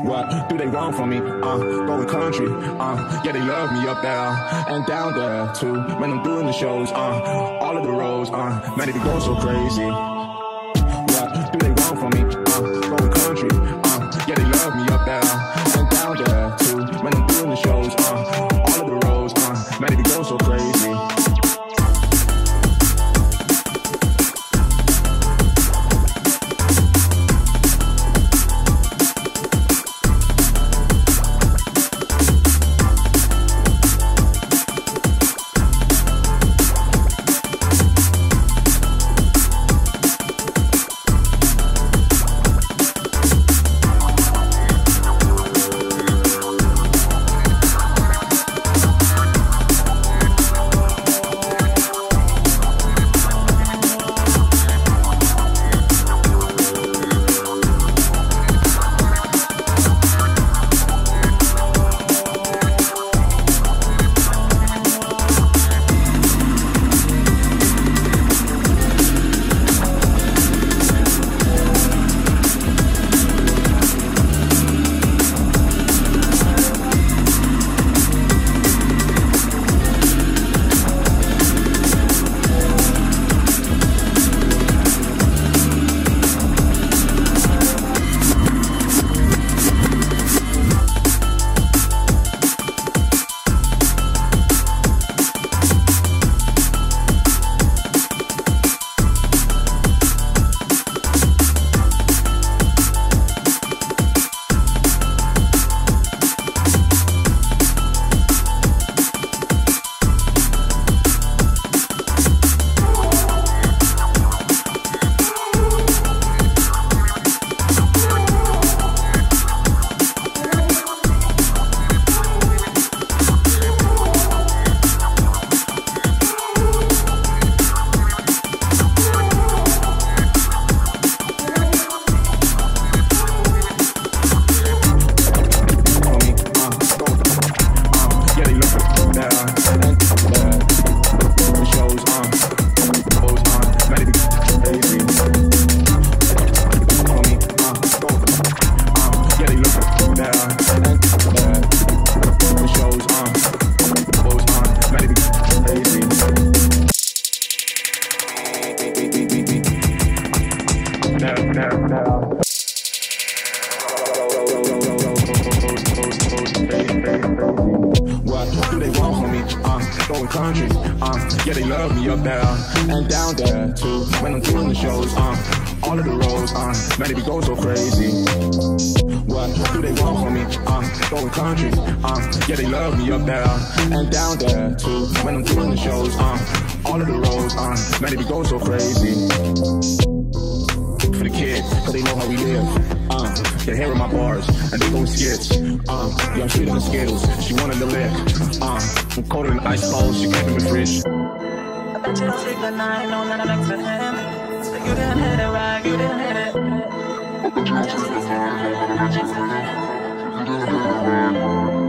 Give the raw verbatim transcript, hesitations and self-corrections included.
What do they want from me? Uh, going country. Uh, yeah, they love me up there and down there too. When I'm doing the shows, uh, all of the roads, uh, man, they be going so crazy. What do they want from me? Uh, going country. Uh, yeah, they love me up there and down there too. When I'm doing the shows, uh, all of the roads, uh, man, they be going so crazy. What do they want from me? Uh, going country. Uh, yeah, they love me up there and down there too. When I'm doing the shows, uh, all of the roads, uh, man, they be going so crazy. What do they want from me? Uh, going country. Uh, yeah, they love me up there and down there too. When I'm doing the shows, uh, all of the roads, uh, man, they be going so crazy. For the kids, cause they know how we live. Uh, they're hearing my bars, and they gon' skits. Uh, yeah, I'm sweet on the Skittles, she wanted the lick. Uh, I'm colder than ice balls, she came in the fridge. I bet you don't sleep at night, no, not next to him. So you didn't hit it right, you didn't hit it. I bet you don't sleep at night, no, not next to him. You didn't hit it right.